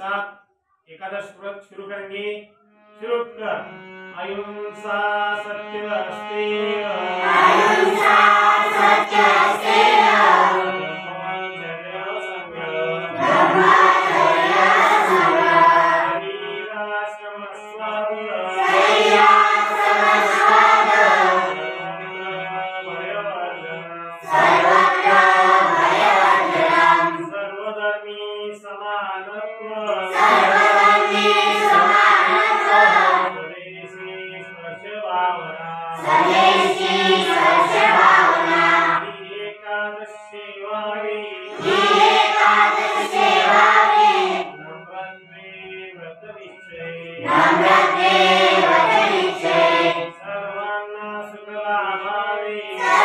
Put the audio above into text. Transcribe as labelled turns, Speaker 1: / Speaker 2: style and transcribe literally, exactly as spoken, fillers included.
Speaker 1: साथ एकादश व्रत शुरू करेंगे। शुरू कर। अहिंसा सत्य अस्तेय,
Speaker 2: अहिंसा सत्य अस्तेय,
Speaker 1: ब्रह्मचर्य संयम,
Speaker 2: ब्रह्मचर्य संयम,
Speaker 1: शरीराश्रम स्वाद,
Speaker 2: शरीराश्रम स्वाद, सर्वत्र भयवर्जनम्,
Speaker 1: सर्वधर्मी समानत्व,
Speaker 2: सर्वधर्मी समानत्व,
Speaker 1: स्वदेशी स्वभावना,
Speaker 2: स्वदेशी स्वभावना,
Speaker 1: ही एकादश सेवावी,
Speaker 2: ही एकादश सेवावी,
Speaker 1: नम्रत्वे व्रतनिश्चये,
Speaker 2: नम्रत्वे व्रतनिश्चये,
Speaker 1: सर्वांना सुखलाभावे,